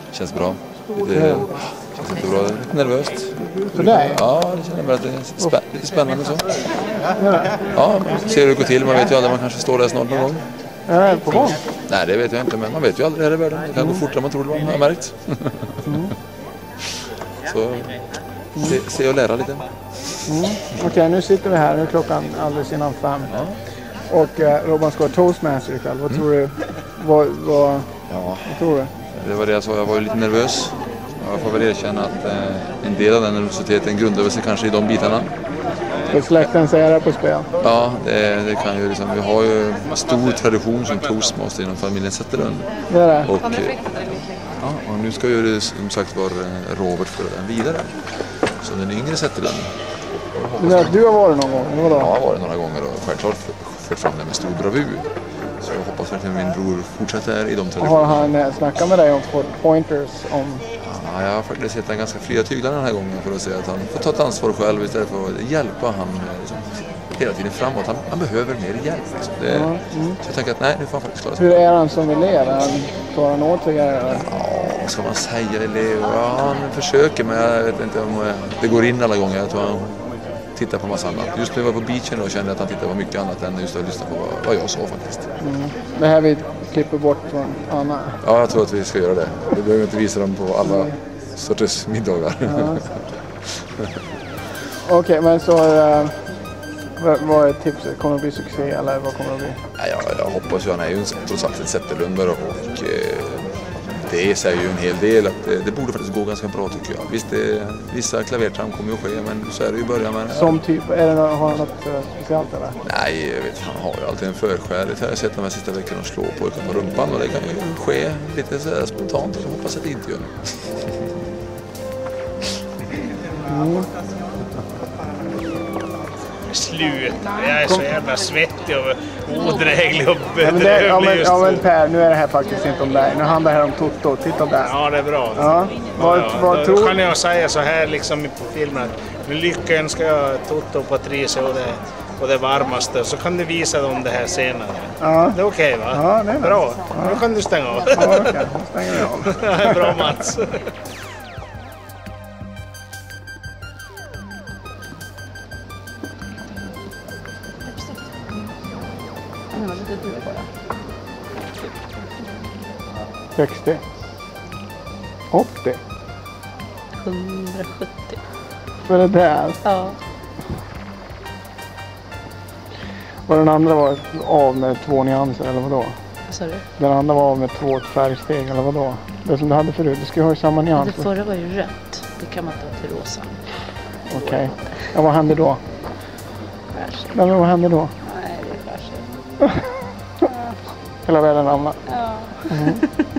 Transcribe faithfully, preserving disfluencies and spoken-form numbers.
känns bra. Det känns inte bra. Nervöst. För dig? Ja, det känner bara att det är spä- lite spännande så. Ja, ser hur det går till. Man vet ju aldrig, man kanske står där snart någon gång. Är det på gång? Nej, det vet jag inte, men man vet ju aldrig här i världen. Det kan gå fortare än man tror det var, har jag märkt. Mm. Så se, se och lära lite. Mm. Okej, okay, nu sitter vi här. Nu är klockan alldeles innan fem. Ja. Och eh, Robban ska vara toastmaster ikväll. Vad tror du? Vad, vad, Ja. vad tror du? Det var det jag sa, jag var ju lite nervös. Jag får väl erkänna att eh, en del av den nervositeten grundade sig kanske i de bitarna. För släktens ära på spel. Ja, det, det kan ju liksom, vi har ju stor tradition som toastmaster inom familjen Zetterlund. Det är det. Och, ja, och nu ska ju det som sagt vara Robert föra den vidare. Så den yngre Zetterlund. Du, du har varit någon gång? Vadå? Ja, jag har varit några gånger och självklart fört fram det med stor bravur. Så jag hoppas verkligen att min bror fortsätter i de traditionerna. Har han eh, snackat med dig om pointers om... Ja, jag har faktiskt sett en ganska fria tyglar den här gången för att säga att han får ta ett ansvar själv istället för att hjälpa han liksom, hela tiden framåt. Han, han behöver mer hjälp. Liksom. Det, mm. Så jag tänker att nej, nu får han faktiskt klara sig. Hur är han som elev? Han, tar han åt sig? Eller? Ja, vad ska man säga elev? Ja, han försöker, men jag vet inte om det går in alla gånger. Jag tror han tittar på massa annat. Just nu var jag på beachen och kände att han tittade på mycket annat än just att lyssna på vad, vad jag sa faktiskt. Mm. Det här vi klipper bort från Anna. Ja, jag tror att vi ska göra det. Vi behöver inte visa dem på alla sorters middagar. Ja. Okej, okay, men så äh, vad, vad är tipset? Kommer det bli succé eller vad kommer det bli? Ja, jag, jag hoppas ju, han är ju trots allt ett Zetterlundare och eh, det säger ju en hel del att det, det borde faktiskt gå ganska bra tycker jag. Visst, det, vissa klavertram kommer ju att ske, men så är det ju i början. Men, ja. Som typ, är det något, har han något uh, speciellt eller? Nej, jag vet, han har ju alltid en förskär. Det har jag sett de här sista veckorna slå pojkar på rumpan och det kan ju ske lite så här spontant och jag hoppas att det inte gör det. Mm. Sluta, jag är så jävla svettig och odräglig och bedrövlig. Ja, ja, men, ja men Per, nu är det här faktiskt inte om dig. Nu handlar det här om Toto. Titta där. Ja, det är bra. Ja. Vad, ja, vad då tror... kan jag säga så här liksom på filmen att med lycka önskar jag Toto och Patricia och det, och det varmaste. Så kan du visa dem det här senare. Ja. Det är okej okay, va? Ja, det är bra. Ja. Nu kan du stänga av. Ja, okej. Okay. Då stänger jag av. Bra Mats. sextio. åttio. hundrasjuttio. För det där? Ja. Och den andra var av med två nyanser eller vadå? Vad sa du? Den andra var av med två färgsteg eller vadå? Det som du hade förut, du ska ju ha samma nyanser. Det förra var ju rött. Det kan man ta till rosa. Okej. Okay. Ja, vad hände då? Färs. Ja, men vad hände då? Nej, det är färs. Hela världen ramlade. Ja. Mm.